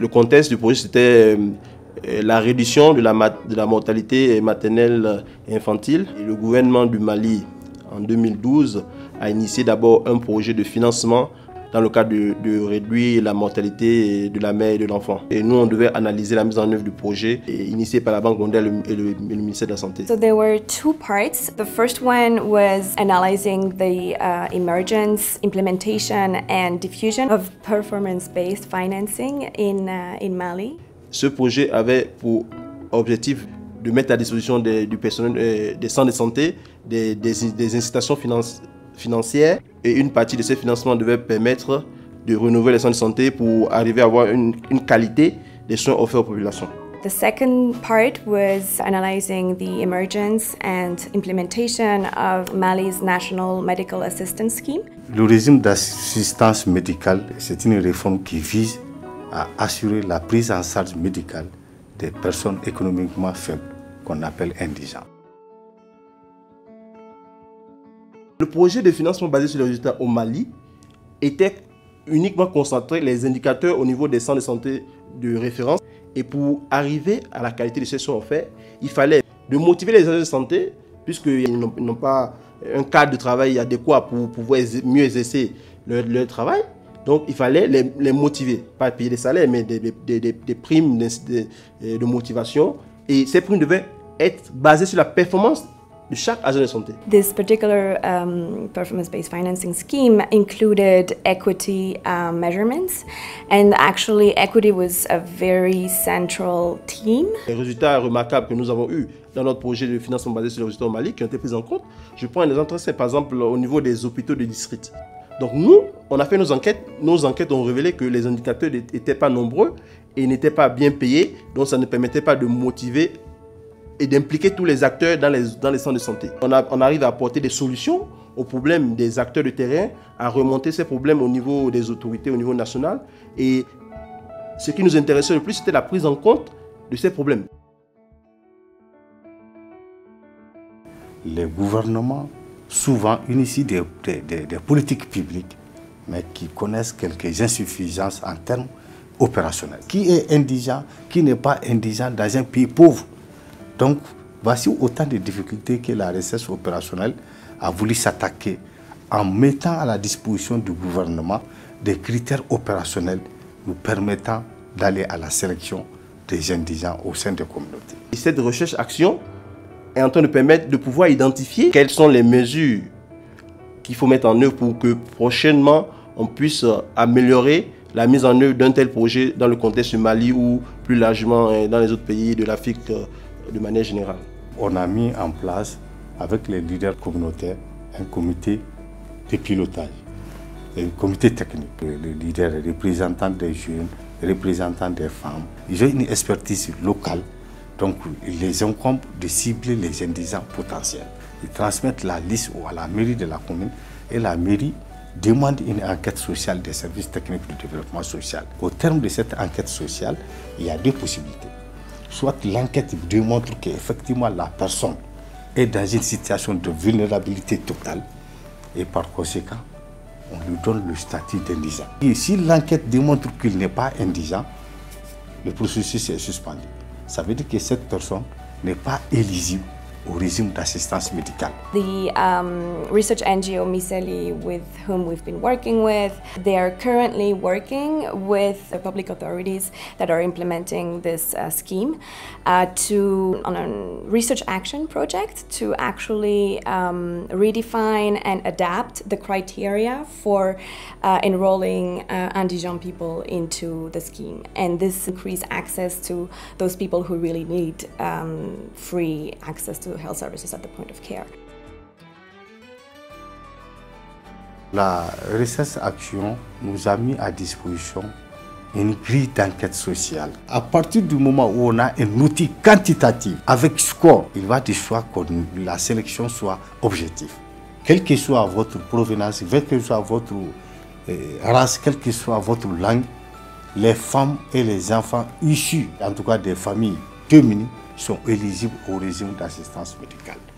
Le contexte du projet, c'était la réduction de la mortalité maternelle et infantile. Et le gouvernement du Mali, en 2012, a initié d'abord un projet de financement dans le cadre de réduire la mortalité de la mère et de l'enfant. Et nous, on devait analyser la mise en œuvre du projet initié par la Banque mondiale et le ministère de la Santé. So there were two parts. The first one was analyzing the emergence, implementation and diffusion of performance-based financing in Mali. Ce projet avait pour objectif de mettre à disposition du personnel des centres de santé des incitations financières, et une partie de ces financements devait permettre de renouveler les centres de santé pour arriver à avoir une qualité des soins offerts aux populations. The second part was analyzing the emergence and implementation of Mali's National Medical Assistance Scheme. Le régime d'assistance médicale, c'est une réforme qui vise à assurer la prise en charge médicale des personnes économiquement faibles, qu'on appelle indigents. Le projet de financement basé sur les résultats au Mali était uniquement concentré les indicateurs au niveau des centres de santé de référence. Et pour arriver à la qualité de ces soins offerts, il fallait de motiver les agents de santé, puisqu'ils n'ont pas un cadre de travail adéquat pour pouvoir mieux exercer leur travail. Donc il fallait les motiver, pas payer des salaires, mais des primes de motivation. Et ces primes devaient être basées sur la performance de chaque agent de santé. This particular performance-based financing scheme included equity measurements, and actually equity was a very central theme. Les résultats remarquables que nous avons eus dans notre projet de financement basé sur les résultats au Mali qui ont été pris en compte, je prends un exemple très simple, par exemple au niveau des hôpitaux de district. Donc nous, on a fait nos enquêtes. Nos enquêtes ont révélé que les indicateurs n'étaient pas nombreux et n'étaient pas bien payés, donc ça ne permettait pas de motiver et d'impliquer tous les acteurs dans les centres de santé. On arrive à apporter des solutions aux problèmes des acteurs de terrain, à remonter ces problèmes au niveau des autorités, au niveau national. Et ce qui nous intéressait le plus, c'était la prise en compte de ces problèmes. Les gouvernements souvent initient des politiques publiques, mais qui connaissent quelques insuffisances en termes opérationnels. Qui est indigent, qui n'est pas indigent dans un pays pauvre? Donc, voici autant de difficultés que la recherche opérationnelle a voulu s'attaquer en mettant à la disposition du gouvernement des critères opérationnels nous permettant d'aller à la sélection des indigents au sein des communautés. Et cette recherche-action est en train de permettre de pouvoir identifier quelles sont les mesures qu'il faut mettre en œuvre pour que prochainement on puisse améliorer la mise en œuvre d'un tel projet dans le contexte du Mali ou plus largement dans les autres pays de l'Afrique de manière générale. On a mis en place avec les leaders communautaires un comité de pilotage, un comité technique. Les leaders, les représentants des jeunes, les représentants des femmes, ils ont une expertise locale, donc il les incombe de cibler les indigents potentiels. Ils transmettent la liste à la mairie de la commune et la mairie demande une enquête sociale des services techniques de développement social. Au terme de cette enquête sociale, il y a deux possibilités. Soit l'enquête démontre qu'effectivement la personne est dans une situation de vulnérabilité totale et par conséquent, on lui donne le statut d'indigent. Et si l'enquête démontre qu'il n'est pas indigent, le processus est suspendu. Ça veut dire que cette personne n'est pas éligible au régime d'assistance médicale. The research NGO Miseli, with whom we've been working with, they are currently working with the public authorities that are implementing this scheme on a research action project to actually redefine and adapt the criteria for enrolling indigent people into the scheme. And this increase access to those people who really need free access to health services at the point of care. La Recherche Action nous a mis à disposition une grille d'enquête sociale. À partir du moment où on a un outil quantitatif avec score, il va de soi que la sélection soit objective. Quelle que soit votre provenance, quelle que soit votre race, quelle que soit votre langue, les femmes et les enfants issus, en tout cas des familles démunies, sont éligibles au régime d'assistance médicale.